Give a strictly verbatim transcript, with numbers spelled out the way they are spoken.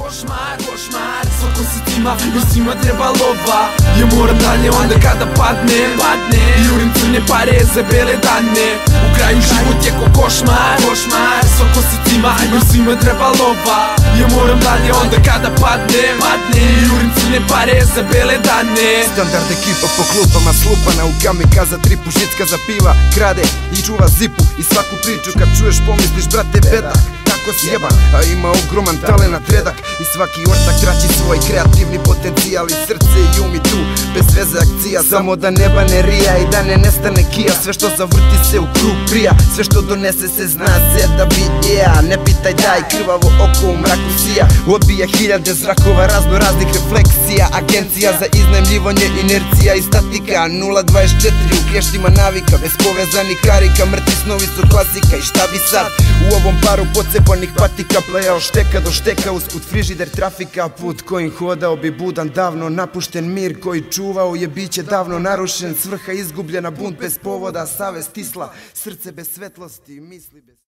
košmar, košmar. Svako se cima, jer svima treba lova. Ja moram dalje onda kada padne, padne. Jurim crne pare za bele dane. U kraju život je ko košmar, košmar. Svako se cima, jer svima treba lova. Ja moram dalje onda kada padne, padne. Jurim crne pare za bele dane. Standard ekipa po klupama slupana u kamikaza, tripu žicka za piva krade i čuva zipu. I svaku priču kad čuješ pomisliš brate bedak, kako si jeban, a ima ogroman talenat redak. I svaki ortak traći svoj kreativni potencijal i srce i um i tu, bez veze akcija. Samo da neba ne rija i da ne nestane kija. Sve što zavrti se u krug prija, sve što donese se zna se da bi yeah. Ne pitaj daj, krvavo oko u mraku sija. Odbija hiljade zrakova razno raznih refleksija. Agencija za iznajmljivanje, inercija i statika. Nula dvadeset četiri u klještima navika, bez povezanih karika. Mrtvi snovi su klasika i šta bi sad u ovom paru pocepanih patika. Plejao šteka do šteka usput frižider trafika. Put kojim hodao bi budan davno napušten. Mir koji čuvao je biće davno narušen. Svrha izgubljena, bunt bez povoda, savest isla, srce bez svetlosti, misli bez...